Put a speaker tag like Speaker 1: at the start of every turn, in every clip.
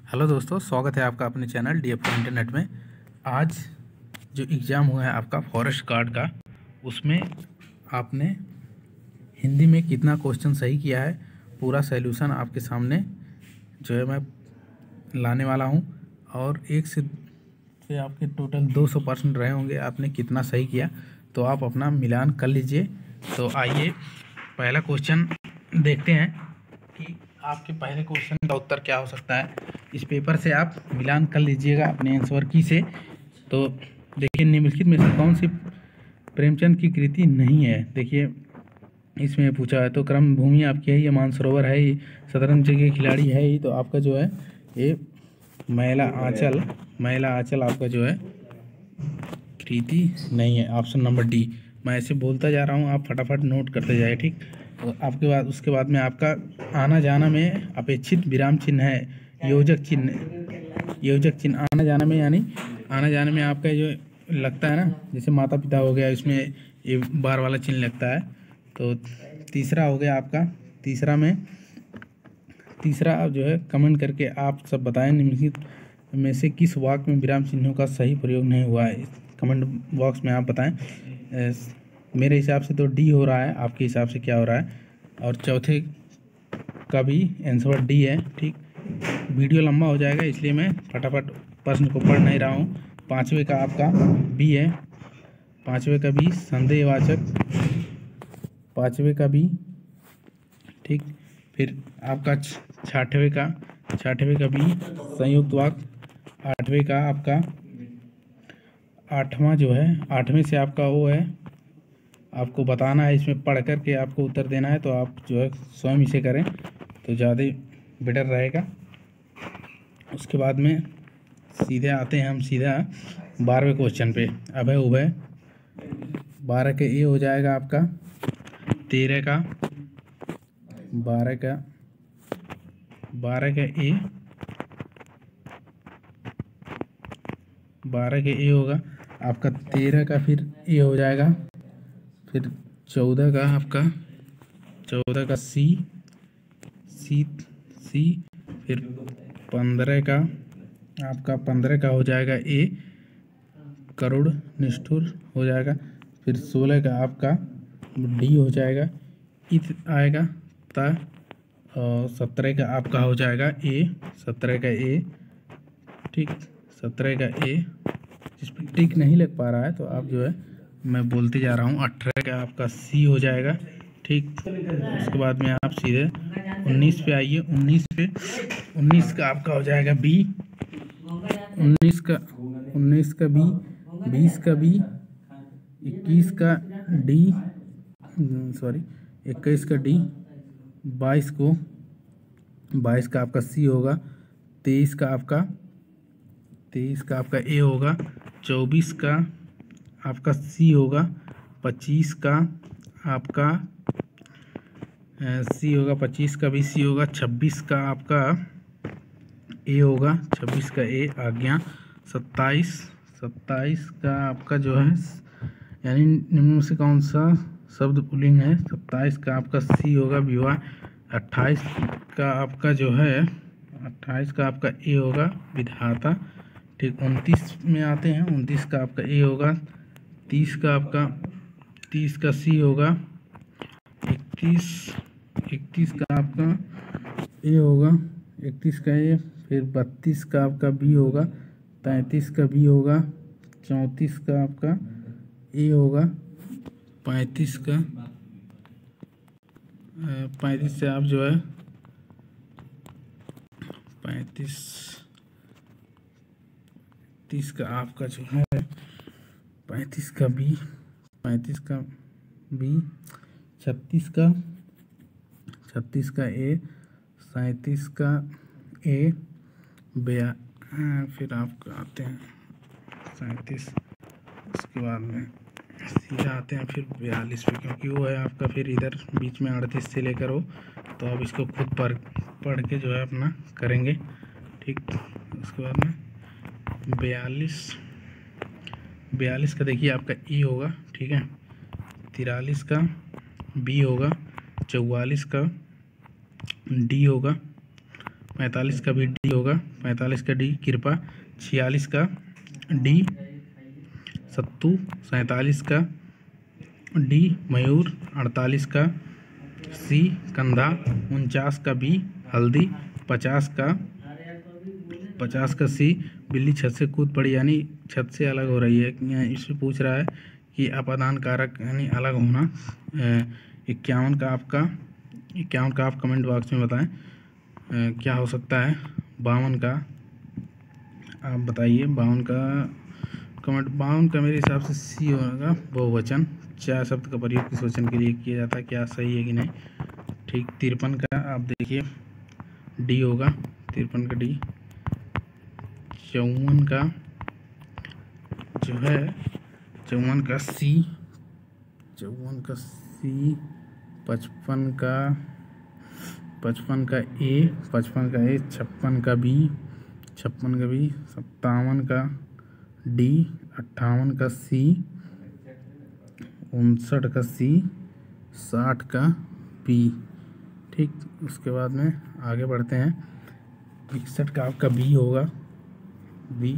Speaker 1: Hello दोस्तों, स्वागत है आपका अपने चैनल DF इंटरनेट में। आज जो एग्ज़ाम हुआ है आपका फॉरेस्ट गार्ड का, उसमें आपने हिंदी में कितना क्वेश्चन सही किया है, पूरा सॉल्यूशन आपके सामने जो है मैं लाने वाला हूं। और एक से आपके टोटल 200% रहे होंगे, आपने कितना सही किया तो आप अपना मिलान कर लीजिए। तो आइए पहला क्वेश्चन देखते हैं कि आपके पहले क्वेश्चन का उत्तर क्या हो सकता है। इस पेपर से आप मिलान कर लीजिएगा अपने आंसर की से। तो देखिए, निम्नलिखित में से कौन सी प्रेमचंद की कृति नहीं है। देखिए इसमें पूछा है तो क्रम भूमि आपकी है, ये मानसरोवर है, ये शतरंज के खिलाड़ी है, ये तो आपका जो है ये महिला आंचल आपका जो है कृति नहीं है। Option number D. मैं ऐसे बोलता जा रहा हूँ, आप फटाफट नोट करते जाए, ठीक। तो आपके बाद उसके बाद में आपका आना जाना में अपेक्षित विराम चिन्ह है, योजक चिन्ह आना जाना में, यानी आना जाने में आपका जो लगता है ना, जैसे माता पिता हो गया, इसमें ये बार वाला चिन्ह लगता है। तो तीसरा हो गया आपका, तीसरा जो है कमेंट करके आप सब बताएं निम्नलिखित में से किस वाक्य में विराम चिन्हों का सही प्रयोग नहीं हुआ है। कमेंट बॉक्स में आप बताएं। मेरे हिसाब से तो डी हो रहा है, आपके हिसाब से क्या हो रहा है। और चौथे का भी आंसर डी है, ठीक। वीडियो लंबा हो जाएगा इसलिए मैं फटाफट प्रश्न को पढ़ नहीं रहा हूँ। पाँचवें का आपका बी है, पाँचवें का बी संदेहवाचक, पाँचवें का बी, ठीक। फिर आपका छठवें का बी संयुक्त वाक्य, आठवें का आपका आठवां जो है, आठवें से आपका वो है, आपको बताना है, इसमें पढ़ कर के आपको उत्तर देना है। तो आप जो है स्वयं इसे करें तो ज़्यादा बेटर रहेगा। उसके बाद में सीधे आते हैं हम सीधा 12वें क्वेश्चन पे। अभय उभय 12 के ए हो जाएगा आपका, 13 का 12 का ए, 12 के ए होगा आपका, 13 का फिर ए हो जाएगा, फिर 14 का आपका, 14 का सी, फिर 15 का आपका, 15 का हो जाएगा ए, करुण निष्ठुर हो जाएगा। फिर 16 का आपका डी हो जाएगा, इत आएगा ता। और 17 का आपका हो जाएगा ए, 17 का ए, ठीक, 17 का ए। जिस पर टिक नहीं लग पा रहा है तो आप जो है मैं बोलते जा रहा हूँ। 18 का आपका सी हो जाएगा, ठीक। उसके बाद में आप सीधे 19 पे आइए, 19 का आपका हो जाएगा बी, 19 का बी, 20 का बी, 21 का डी, 21 का डी, 22 का आपका सी होगा, 23 का आपका ए होगा, 24 का आपका सी होगा, 25 का आपका सी होगा, 25 का भी सी होगा, 26 का आपका ए होगा, 26 का ए आज्ञा, 27 का आपका जो है, यानी निम्न में से कौन सा शब्द पुल्लिंग है। 27 का आपका सी होगा विवाह, 28 का आपका जो है, 28 का आपका ए होगा विधाता, ठीक। 29 में आते हैं, 29 का आपका ए होगा, 30 का आपका, 30 का सी होगा, 31 का आपका ए होगा, 31 का ए, फिर 32 का आपका बी होगा, 33 का बी होगा, 34 का आपका ए होगा, 35 से आप जो है 30 का आपका जो है 35 का बी, 36 का ए, 37 का ए, फिर आपका आते हैं 37। उसके बाद में सीधा आते हैं फिर 42 पे, क्योंकि वो है आपका फिर इधर बीच में 38 से लेकर हो, तो आप इसको खुद पढ़ के जो है अपना करेंगे, ठीक। उसके बाद में 42 का देखिए आपका ई होगा, ठीक है। 43 का बी होगा, 44 का डी होगा, 45 का भी डी होगा, 45 का डी कृपा, 46 का डी सत्तू, 47 का डी मयूर, 48 का सी कंधा, 49 का बी हल्दी, 50 का सी बिल्ली छत से कूद पड़ी, यानी छत से अलग हो रही है। इससे पूछ रहा है कि अपादान कारक यानी अलग होना। 51 का आप कमेंट बॉक्स में बताएं क्या हो सकता है। 52 का आप बताइए, 52 का मेरे हिसाब से सी होगा, बहुवचन। 4 शब्द का प्रयोग किस वचन के लिए किया जाता है, क्या सही है कि नहीं। ठीक। 53 का आप देखिए डी होगा, 53 का डी। 54 का जो है 54 का सी, 54 का सी। 55 का ए, 55 का ए। 56 का बी, 57 का डी, 58 का सी, 59 का सी, 60 का बी। ठीक। उसके बाद में आगे बढ़ते हैं। 61 का आपका बी होगा, बी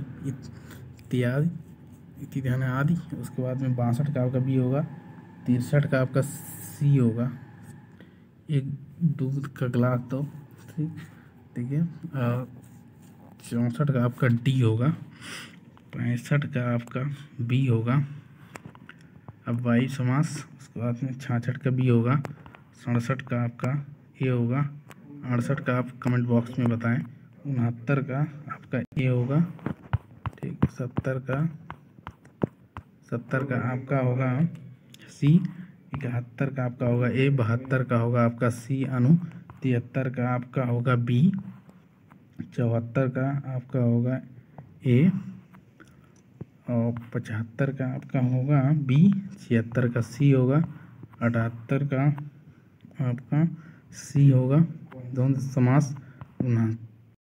Speaker 1: इत्यादि आदि। उसके बाद में 62 का आपका बी होगा, 63 का आपका सी होगा, एक दूध का गिलास दो। ठीक है। 64 का आपका डी होगा, 65 का आपका बी होगा। अब वाई समास। उसके बाद में 66 का बी होगा, 67 का आपका ए होगा, 68 का आप कमेंट बॉक्स में बताएं। 69 का आपका ए होगा। ठीक। 70 का आपका होगा सी। 71 का आपका होगा ए। 72 का होगा आपका सी अनु। 73 का आपका होगा बी। 74 का आपका होगा ए और 75 का आपका होगा बी। 76 का सी होगा। 78 का आपका सी होगा, द्वंद्व समास।